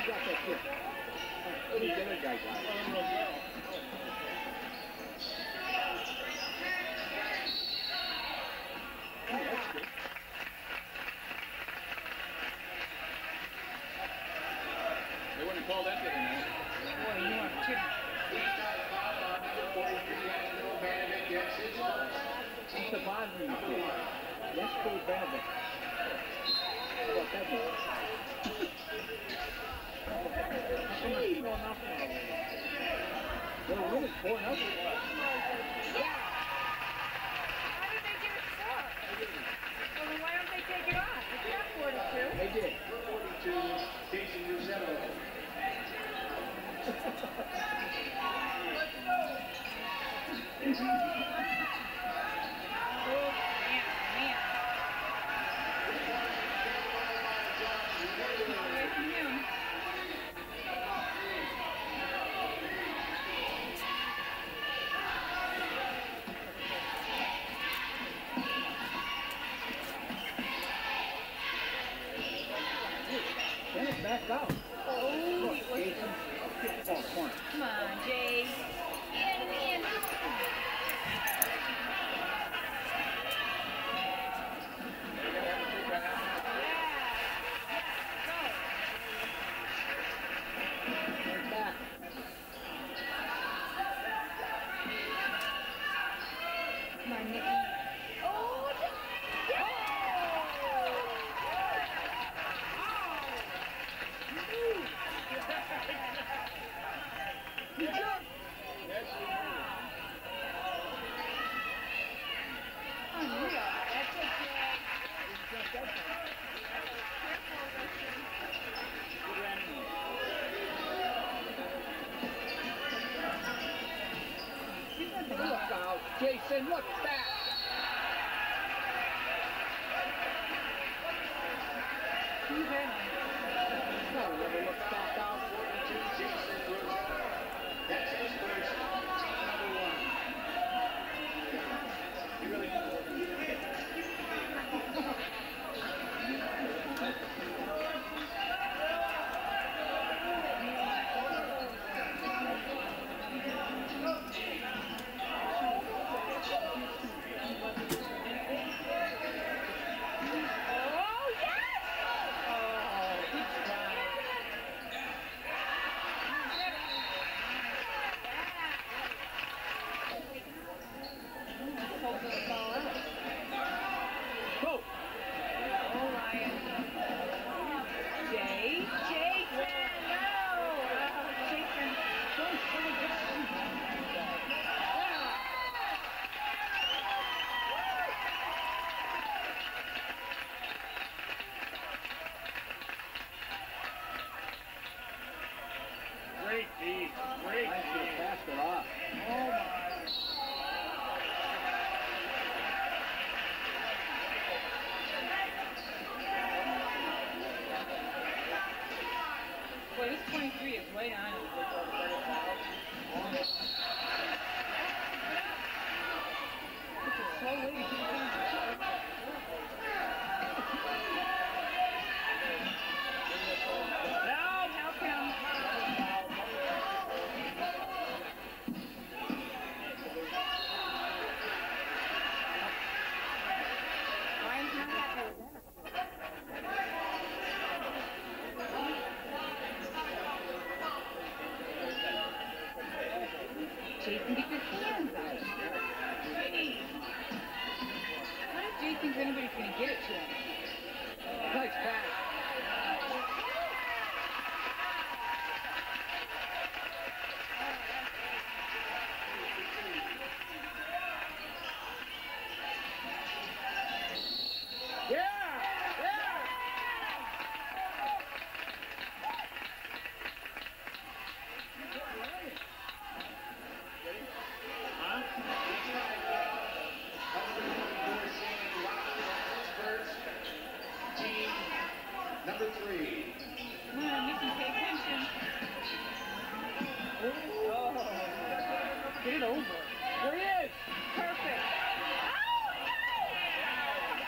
got that kid? What did the other guy got? Oh, that's good. They wouldn't have called that the other night. Boy, you want to. It's the Bosnian kid. Let's go Benedict. What that is? Hey! They're winning 4-0. Yeah. How did they get it 4? Well, then why don't they take it on? It's not 42. They did. 42, Jason Rossetto. Oh, man. Away from him. Bennett back out. Oh, Jason. Oh, corner. come on, Jay. Get him in. Come on, Nicky. Oh, Look out. Jason, look back. No, never look back out. 42, Jason Rossetto. That's his first team number 1. You really need to work on it. Go. Great D. Great Nice to D. pass it off. Oh my. Boy, this 23 is way on it. It's a slow way to get down. No, help him. Ryan's not happy with that. Jason, get your hands out. Jeez. How does Jay think anybody's going to get it to him? Nice pass. Yeah! Yeah! Team number 3. Come on, Nicky, pay attention. Oh. Get it over. There he is! Perfect.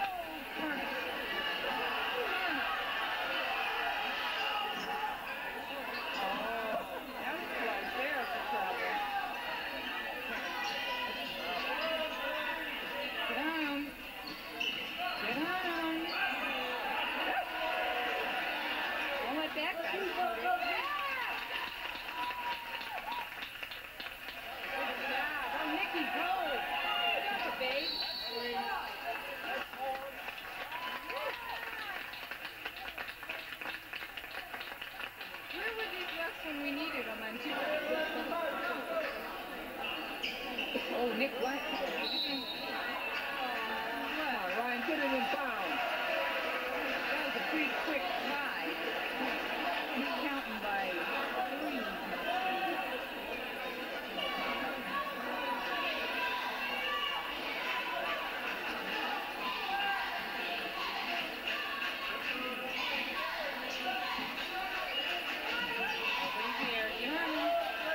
Oh, Nick, what? Come on, Ryan, get it in bounds. That was a pretty quick tie. He's counting by 3. Nobody's here. You're running.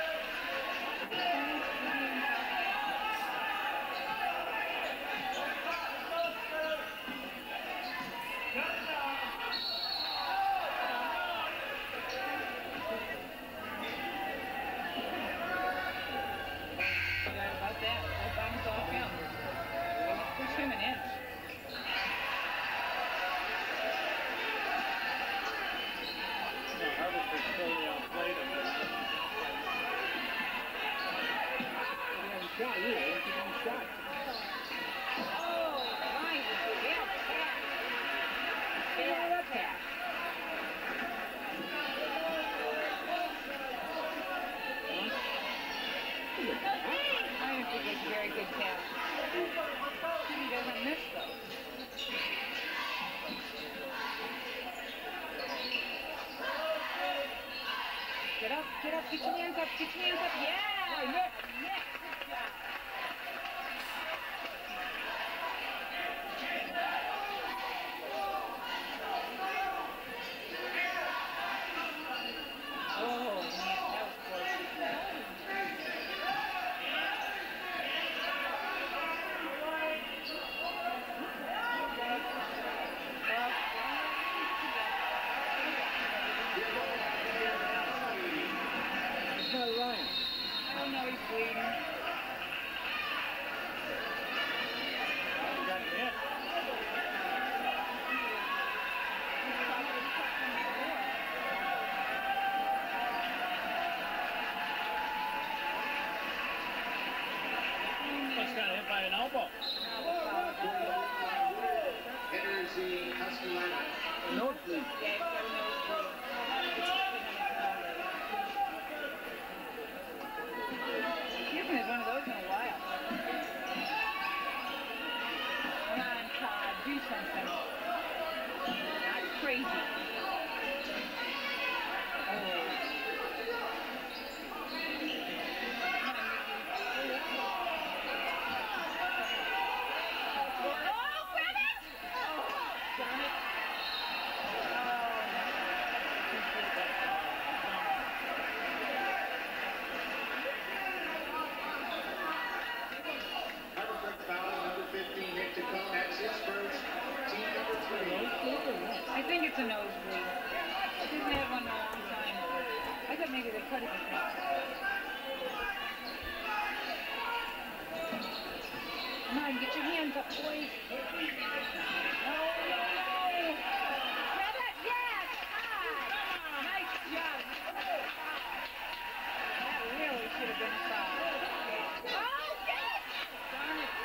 About that. That bounce off him. Push him an inch. No, Harvard's totally outplayed him. He hasn't shot either. He hasn't shot. Oh, nice. Yeah, pass. Yeah, pass. I don't think it's a very good pass. He doesn't miss though. Get up, get your hands up, get your hands up. Yeah, Nick, good job. Oh, man, that was close. Try Ryan. I don't know, he's bleeding. He got hit. Just got hit by an elbow. Enters the Husky lineup. A nosebleed. Yeah, he's got a nosebleed. He hasn't had one of those in a while. Come on, Todd, do something. Not crazy. Oh. I think it's a nosebleed. He hasn't had one in a long time. I thought maybe they cut it. Come on, get your hands up, boys. No. Grab it, yes! Ah, nice job. That really should have been a foul. Oh, yes! Darn it.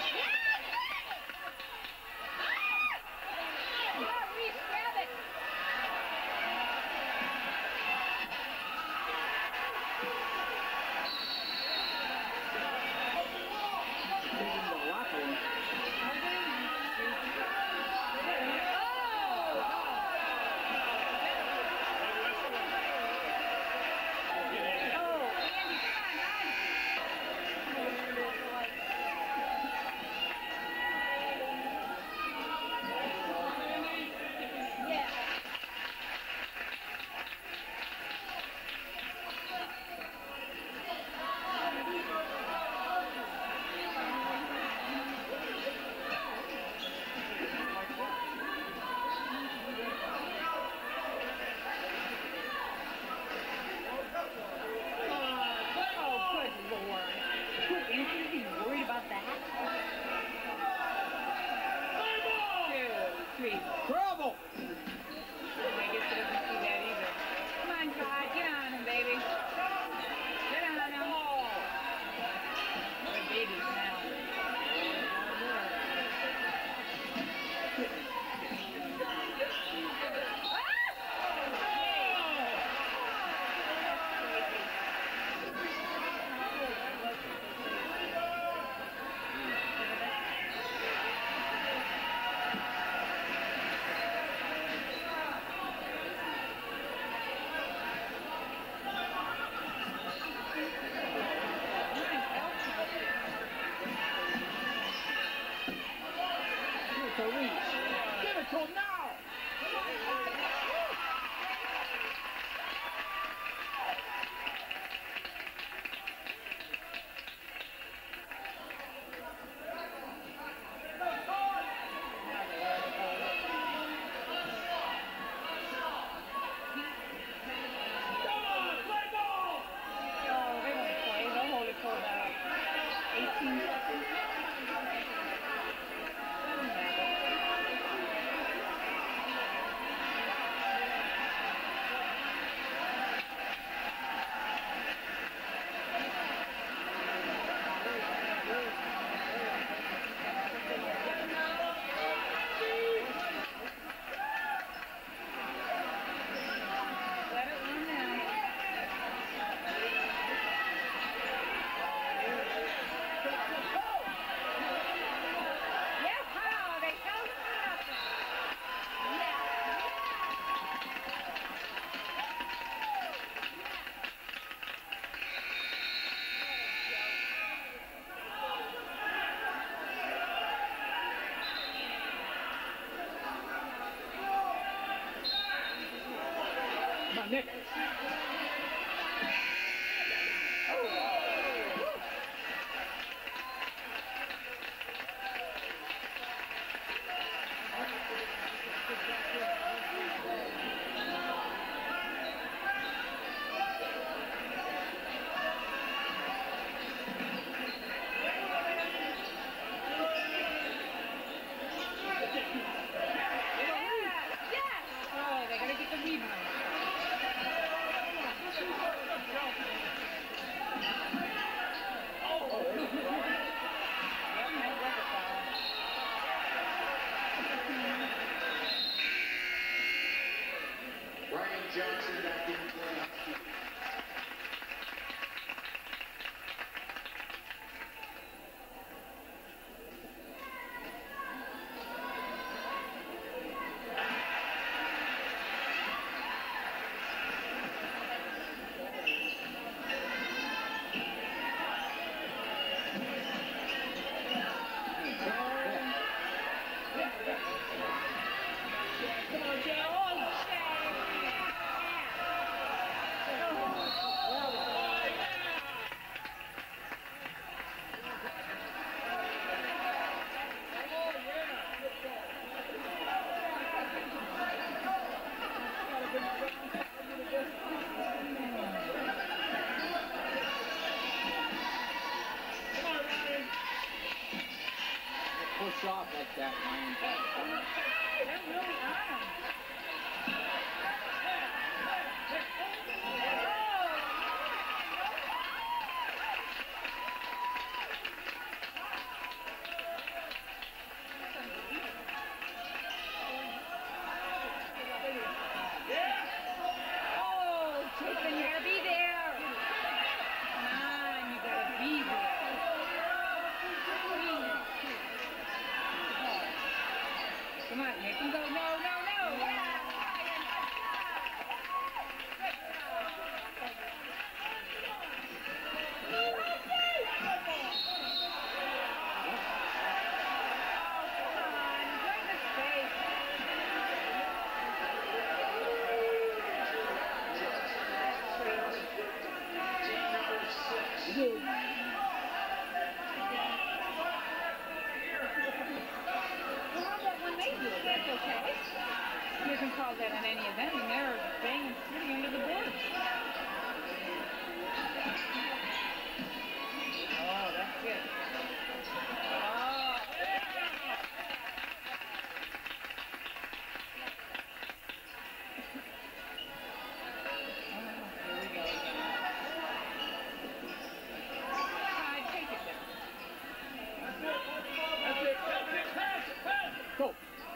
Reese, grab it. Taking the locker room. on, Nick. Oh, they gotta get the rebound. Ryan Johnson back in for the Huskies. Push off like that, Ryan. They're really on him. Oh, Jason, you gotta be there. Come on, you gotta be there. Come on, make him go. No, no, no. Yeah. You can call that on any event, and they're banging city under the board. Oh, that's good. Oh. Here we go again. Take it down. Go.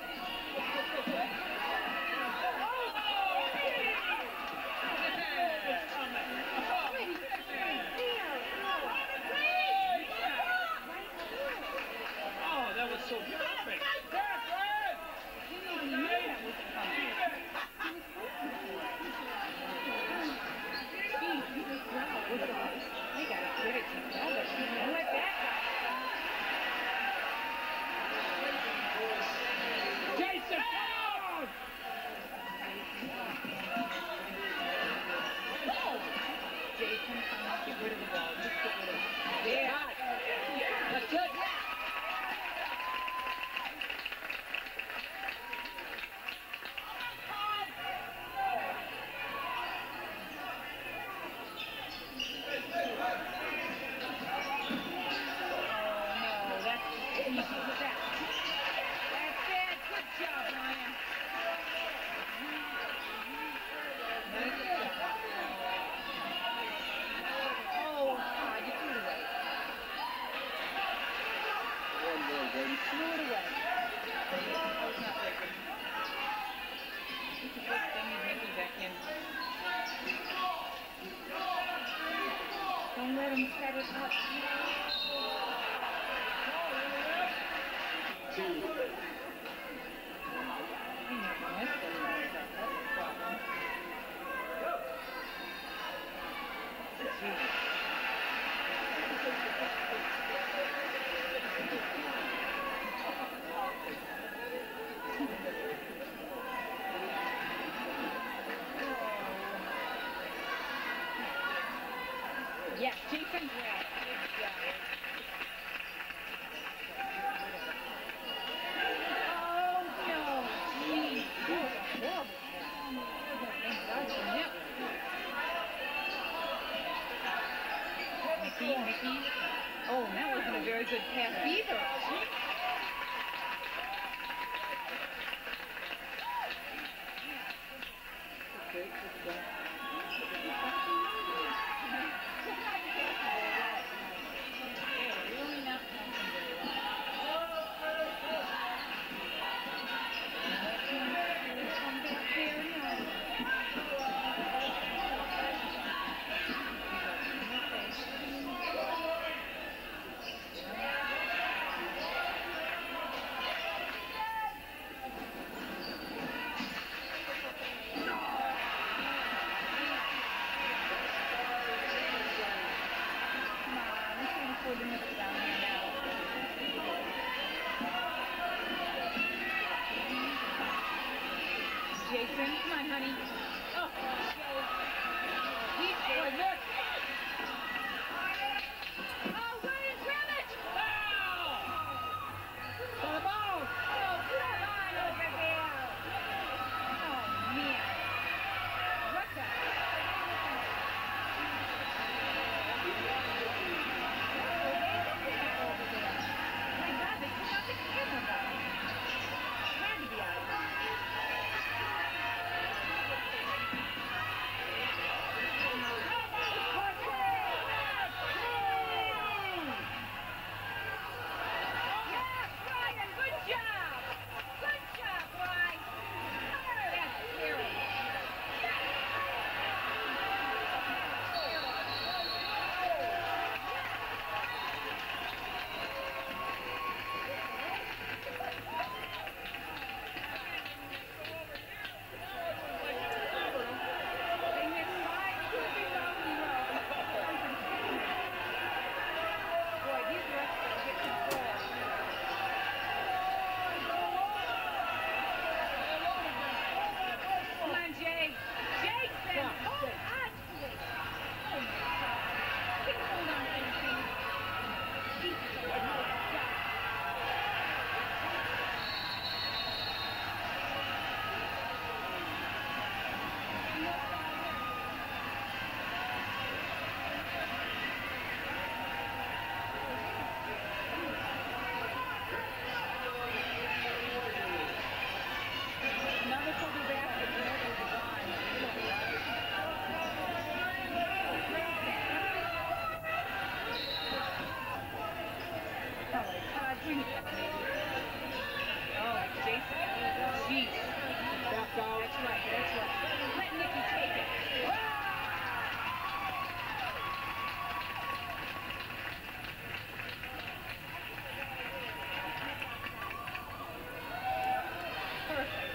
Oh, that was so perfect. They gotta get it together. Don't let that Jason, come on! Jason, get rid of the ball. Just get rid of it. Yeah. That's it. Don't let him set it up. Two. He never missed it. That's a problem. Jesus. Yeah, Jason's well. Yeah. Oh, no. Geez. That was a horrible pass. Thank God for him. Mickey. Oh, and that wasn't a very good pass either. Okay, good job. Really not passing very well. Come back there now. Come on, let's see before the middle down here now. Jason, come on, honey. Oh, he's good. Look. Oh, Ryan, grab it! On the ball! Oh, come on over there. Oh, man. What the? My God, they took out the camera guy. Had to be out of there. Yes, Ryan, good job. Good job, Ryan. That's terrible. They missed 5 QBs off in a row. Boy, these refs better get control. Come on, Jay. Jason, hold on to it. Oh, my God. Can you hold on to anything? He's so good. Another fumble basket, and it was gone. Bring it back, maybe. Oh, Jason. Jeez. Back out. That's right, that's right. Let Nicky take it. Perfect.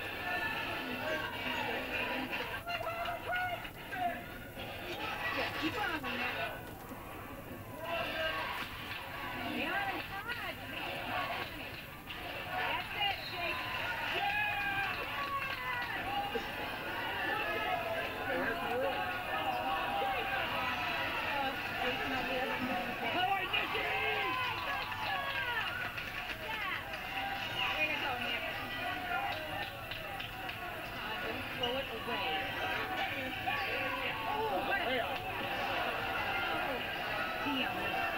Yeah, keep on that. Stay on him, hard. That's it, Jake. Jason over there. All right, Nicky! Way to go, Nick. Don't throw it away. Oh, what a... Way up. Damn.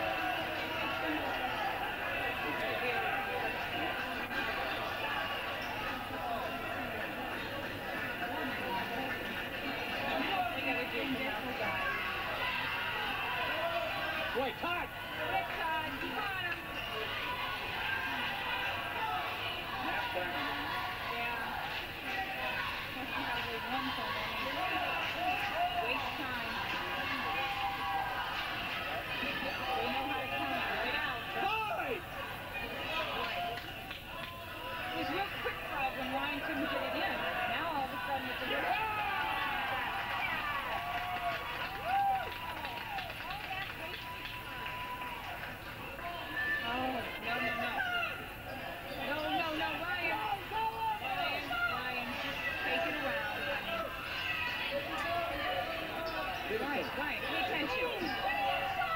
We gotta do this guy. Boy, Todd! Quick, Todd. Keep on him. Yeah. Probably one for waste time. They know how to count right out. Boy! It was real quick for us when Ryan couldn't get it in. Now all of a sudden it's a real... Oh, no, Ryan. Ryan, just take it around. Ryan, pay attention.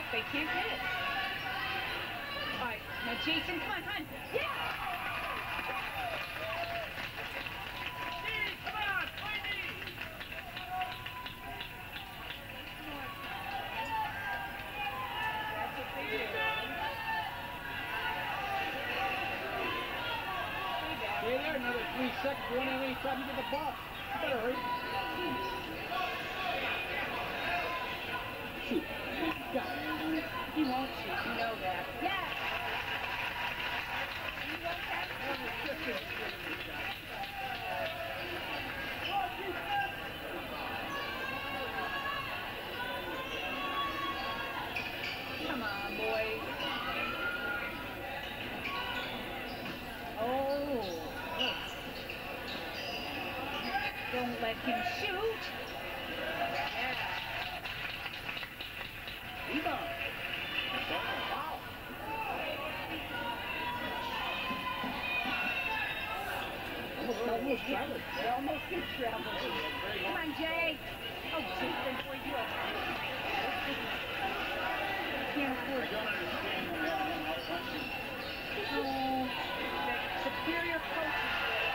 They can't hit it. All right, now Jason, come on, come on. Yeah! That's what they do. Stay there another 3 seconds. You want any time to get the ball. You better hurry. Shoot. Got it. He won't shoot, you know that. Yes! You want that? Come on, boys. Oh. Don't let him shoot. Yeah. Rebound. Wow. Almost traveled. They almost did travel. Come on, Jay. Oh, Jason, boy, you are. Can't afford I don't understand when I don't know how to. Oh, that superior coaches.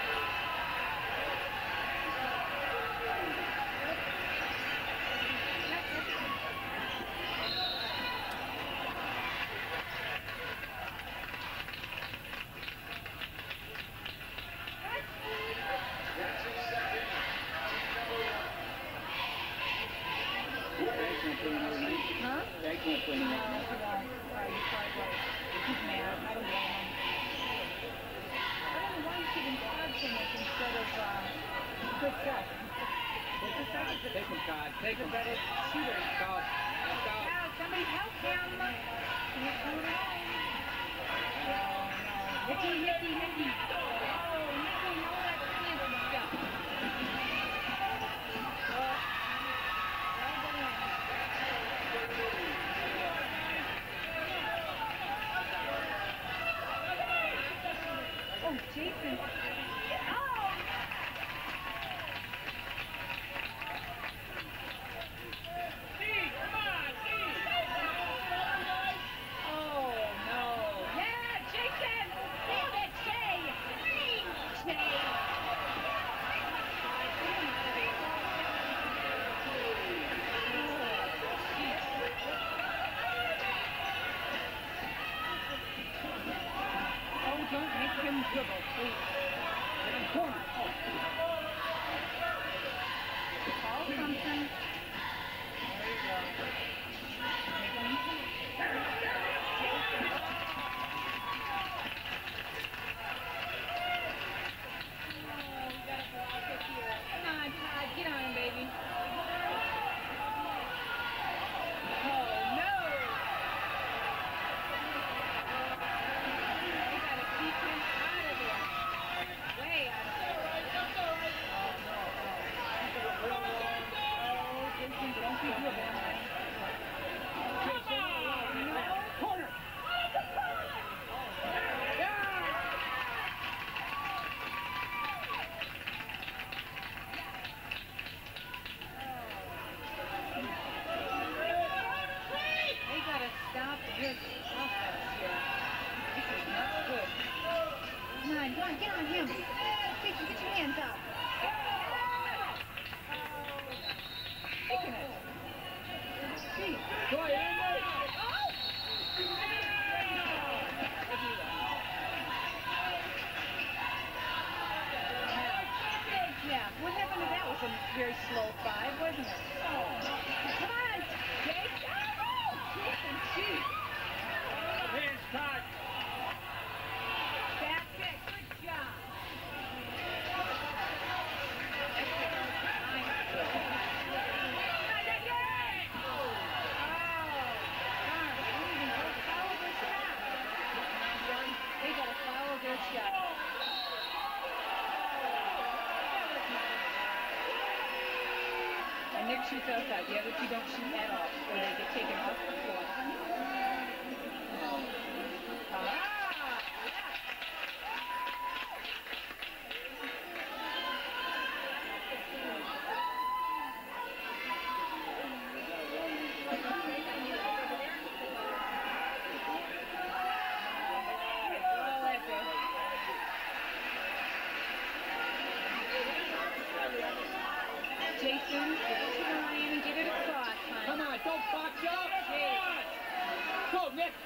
Huh? They can't play No, anymore. he won't. You're probably right. He's mad. I don't blame him. I don't know why he's giving Todd so much instead of Chris Seth. Take him, Todd. Take He's a him. better shooter. Let's go. Let's go. Now, somebody help him. Can't do it alone. Oh, no. Nicky, Nicky, Nicky. Oh, Nicky, no, that's fancy stuff. Oh, Jason. Oh! Oh, no. Yeah, Jason! Damn it, Jay! Jay! Oh, don't make him dribble, please. Corner. Call something. There you go. Make him Come on, Todd, get on him, baby. Oh, no! We gotta keep him out of there. Way out of there. Oh, Jason, don't be dribbling. No. Corner. They gotta stop this offense here. This is not good. Come on, get on him. Jason, get your hands up. Taking it. Gee. Go ahead, Andy. Yeah, what happened to that was a very slow 5, wasn't it? Come on, Jake. Jason, shoot. Hands tight. That's it. Good job. They gotta follow their shot. And Nick shoots outside. The other two don't shoot at all, or they get taken off the floor. Jason. Give it to Ryan and get it across, hon. Come on, don't box up. Come on. Go, Nick.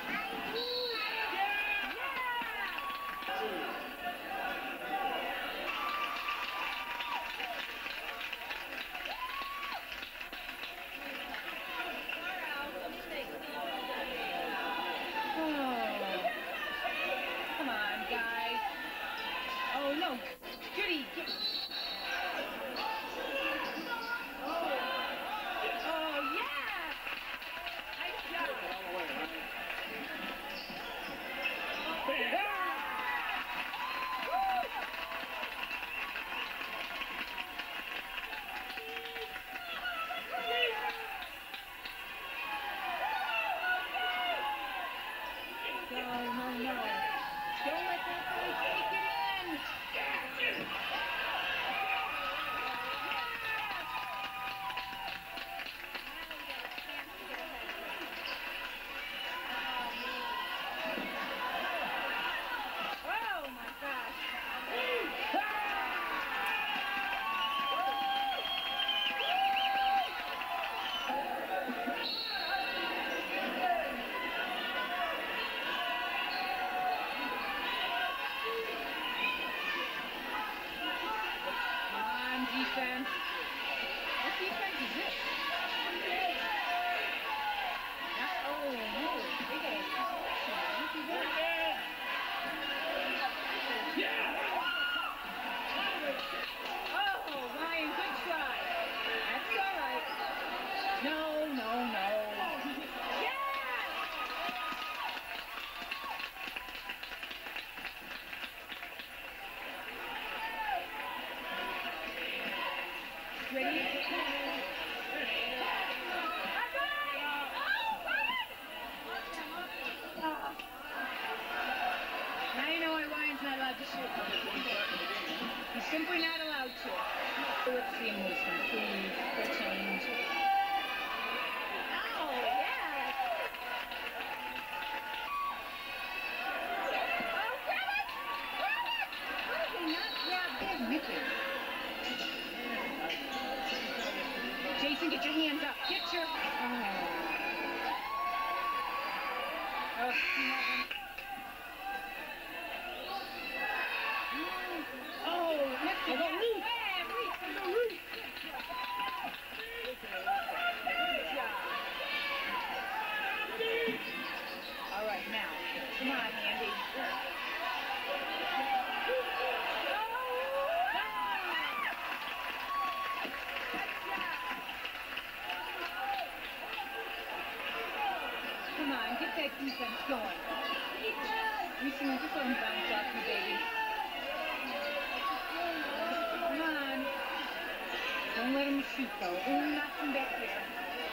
Come on, guys. Oh, no. Judy, get... Oh, yeah! Nice job. No. Don't let that boy take it in. Oh my gosh. Defense. What defense is this? Oh, no. They got a situation. Look at that. Oh, Ryan, good try. That's all right. No. Yeah! Ready? Now you know why Ryan's not allowed to shoot. He's simply not allowed to. Let's see him move some food for change. Oh, yeah! Oh, grab it! Why did they not grab his Mickey? Jason, get your hands up. Get your... Oh, all right, now, come on, Andy. Come on, get that defense going. Listen, just let him bounce off you, baby. Come on. Don't let him shoot, though. Don't knock him back there.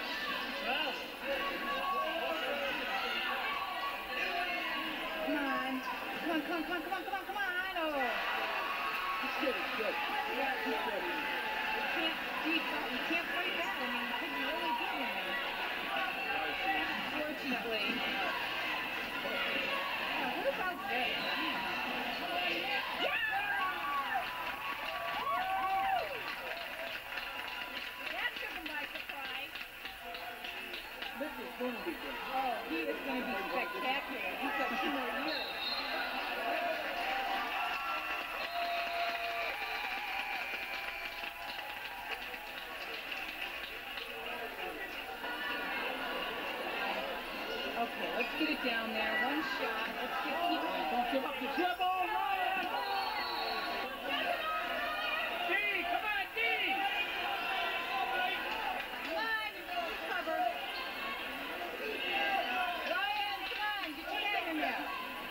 Come on. Oh. He's good. Yeah, he's good. You can't fight that. I mean, you could really get in there. Fortunately. What about this? That took him by surprise. This is going to be good. Oh, he is going to be spectacular. He's got 2 more years. Okay, let's get it down there. One shot. Let's keep Don't give up the dribble, Ryan! D, come on, D! Come on, cover. Ryan, come on, get your head in there.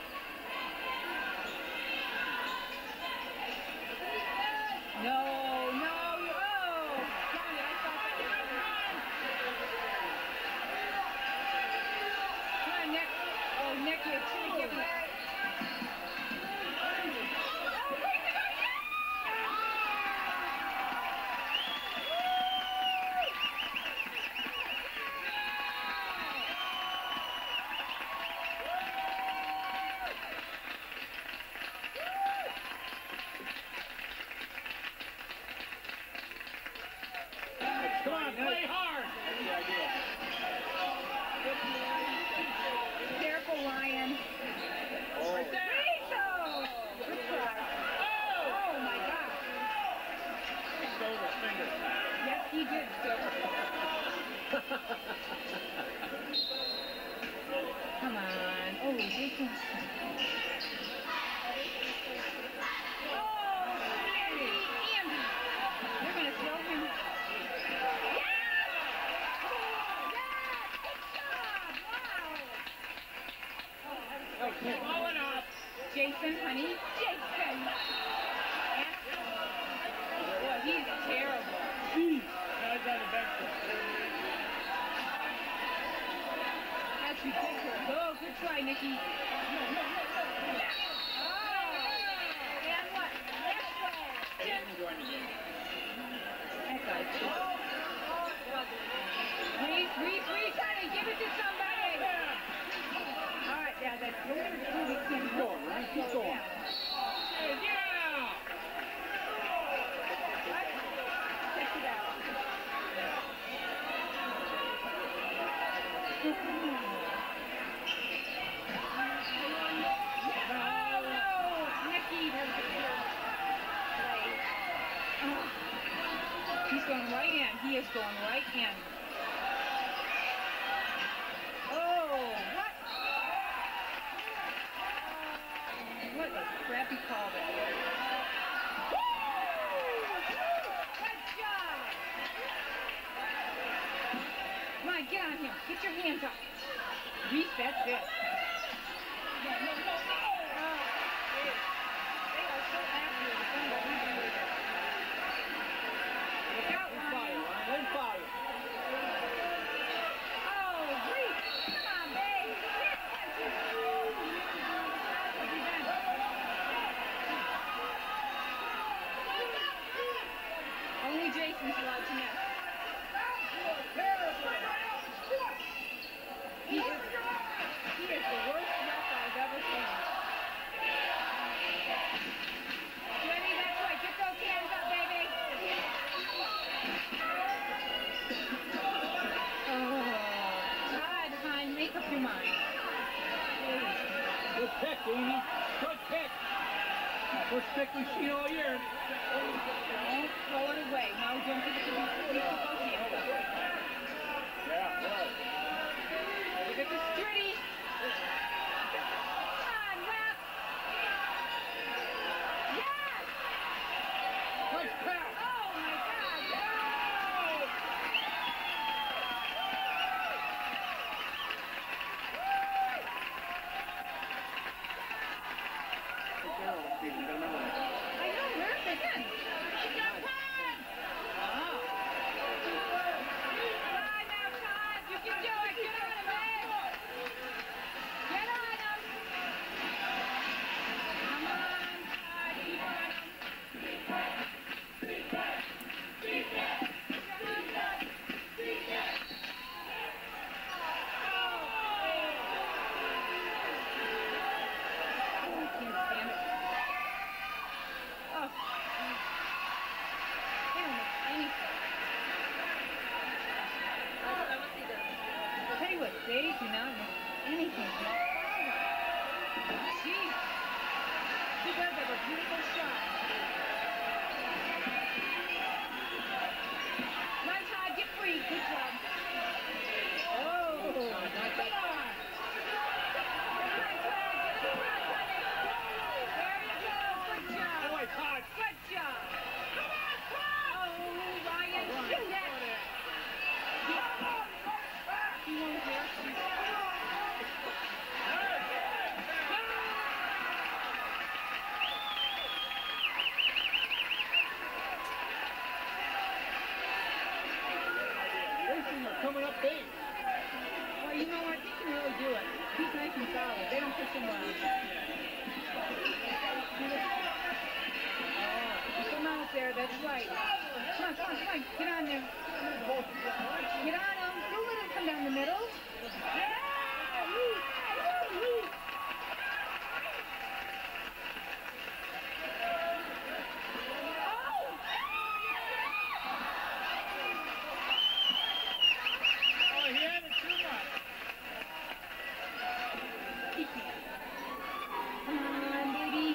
No. Oh, darn it, I thought that. Come on, Nick. Oh, Nick, you're trying to give him. Andy! Andy! You're going to throw him. Jason, honey. Jason! Boy, he's terrible. Jeez. Guys on the bench. That's ridiculous. Oh, good try, Nikki. Oh, and what? Next way. That guy's Reese, honey, give it to somebody. All right, yeah, that's we're going to do this thing. Keep going, right? Keep going. Yeah. Check it out. Nikki, there's a play. He's going right in. He is going right in. Oh, what? What a crappy call that was. Good job. Come on, get on him. Get your hands up. Reese, that's it. They are so accurate. It's unbelievable. Look out, Ryan. One fire. Oh, Reese. Come on, babe. Only Jason's allowed to miss. He is the worst ref I've ever seen. Jenny, that's right. Get those hands up, baby. Todd, hon, make up your mind. Good pick, Amy. Good pick. First pick we've seen all year. Don't throw it away. No, don't give it to me. Keep those hands up. Yeah, right. Look at the sturdy. Come on, ref. Yes! Nice pass. Oh, my God. No! I know, where's the gun? Wow. Come on now, Todd. You can do it. Get on him, babe. Get on him. Come on, Todd. Keep on him. They do not miss anything. Jeez. Too bad they were beautiful shots. Come on, Todd, get free. Good job. Oh, come on. Come on, Todd. There you go. Good job. Boy, Todd. Good job. Oh, Ryan, shoot that. He won't dare shoot. Racing are coming up big. Well, you know what? He can really do it. He's nice and solid. They don't push him around. Oh, come out there. That's right. Come on, come on, come on. Get on there. Get on him. Don't let him come down the middle. Oh, he had it too much. Come on, baby.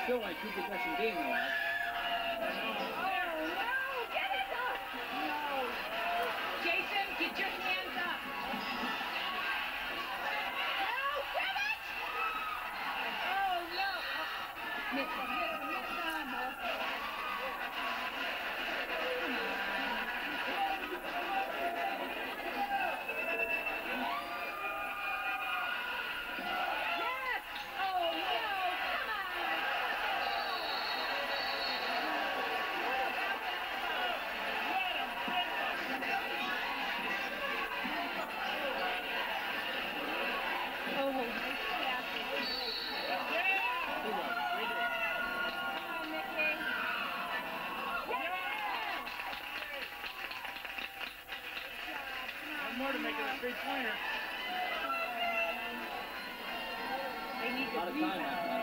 still like 2 possession game though. Oh, no! Get it up! No. Jason, get your hands up. No, grab it! Oh, no. Miss him, miss him, miss him. Come on. Yes! Oh, no! Come on! Oh, nice pass. Come on, Mickey. Yeah! One more to make it a 3-pointer. They need A lot to of time rebound. left.